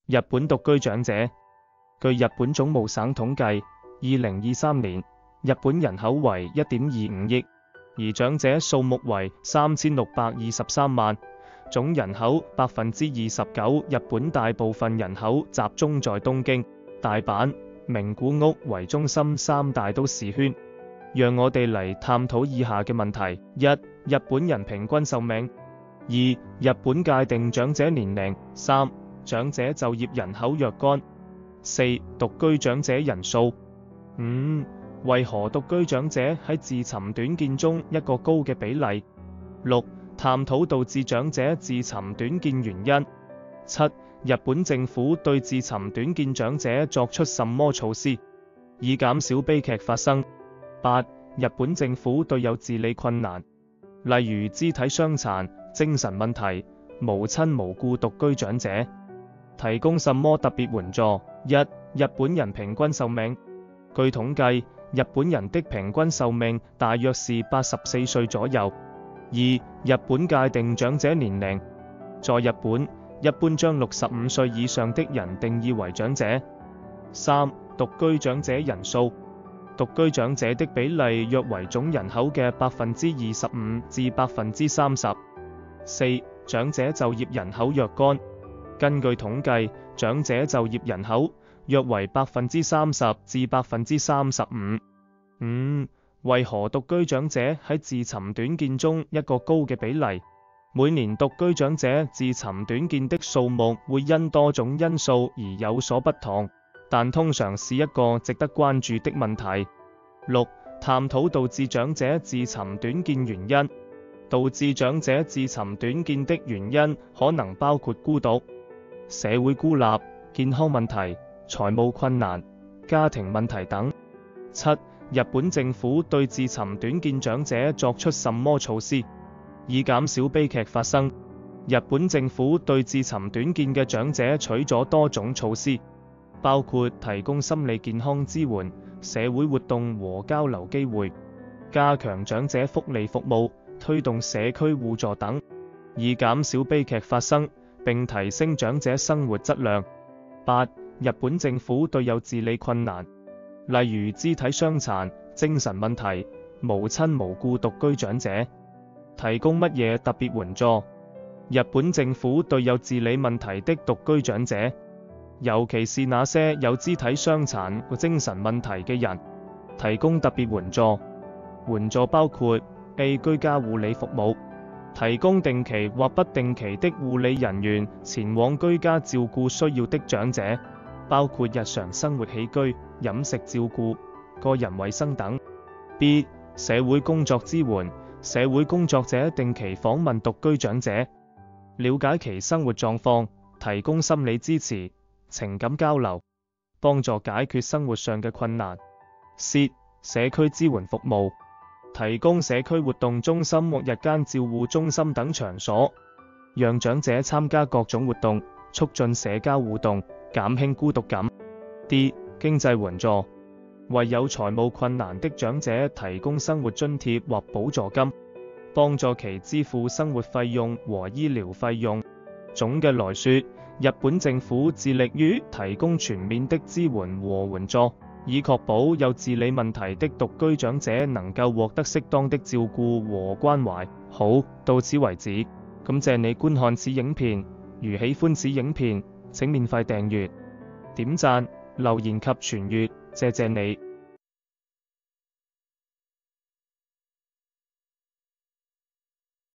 日本獨居長者。據日本總務省統計，2023年日本人口為 1.25 億，而長者數目為3623萬，總人口 29%。日本大部分人口集中在東京、大阪、名古屋為中心三大都市圈。讓我哋嚟探討以下嘅問題：一、日本人平均壽命；二、日本界定長者年齡；三、長者就業人口若干；四、獨居長者人數；五、為何獨居長者喺自尋短見中一個高嘅比例；六、探討導致長者自尋短見原因；七、日本政府對自尋短見長者作出什麼措施，以減少悲劇發生；八、日本政府對有自理困難，例如肢體傷殘、精神問題、無親無故獨居長者，提供什麼特別援助？一、日本人平均壽命。據統計，日本人的平均壽命大約是84歲左右。二、日本界定長者年齡。在日本，一般將65歲以上的人定義為長者。三、獨居長者人數。獨居長者的比例約為總人口嘅25%至30%。四、長者就業人口若干。根據統計，長者就業人口約為30%至35%。五、為何獨居長者喺自尋短見中一個高嘅比例？每年獨居長者自尋短見的數目會因多種因素而有所不同，但通常是一個值得關注的問題。六、探討導致長者自尋短見原因。導致長者自尋短見的原因可能包括孤獨、社會孤立、健康問題、財務困難、家庭問題等。七、日本政府對自尋短見長者作出什麼措施，以減少悲劇發生？日本政府對自尋短見嘅長者取咗多種措施，包括提供心理健康支援、社會活動和交流機會，加強長者福利服務，推動社區互助等，以減少悲劇發生，並提升長者生活質量。八、日本政府對有自理困難，例如肢體傷殘、精神問題、無親無故獨居長者，提供乜嘢特別援助？日本政府對有自理問題的獨居長者，尤其是那些有肢體傷殘或精神問題嘅人，提供特別援助。援助包括 A. 居家護理服務，提供定期或不定期的護理人員前往居家照顧需要的長者，包括日常生活起居、飲食照顧、個人衛生等。B. 社會工作支援，社會工作者定期訪問獨居長者，了解其生活狀況，提供心理支持、情感交流，幫助解決生活上嘅困難。C. 社區支援服務，提供社區活動中心或日間照護中心等場所，讓長者參加各種活動，促進社交互動，減輕孤獨感。D. 經濟援助，為有財務困難的長者提供生活津貼或補助金，幫助其支付生活費用和醫療費用。總嘅來說，日本政府致力於提供全面的支援和援助，以確保有自理問題的獨居長者能夠獲得適當的照顧和關懷。好，到此為止，感謝你觀看此影片。如喜歡此影片，請免費訂閱、點讚、留言及傳閱，謝謝你。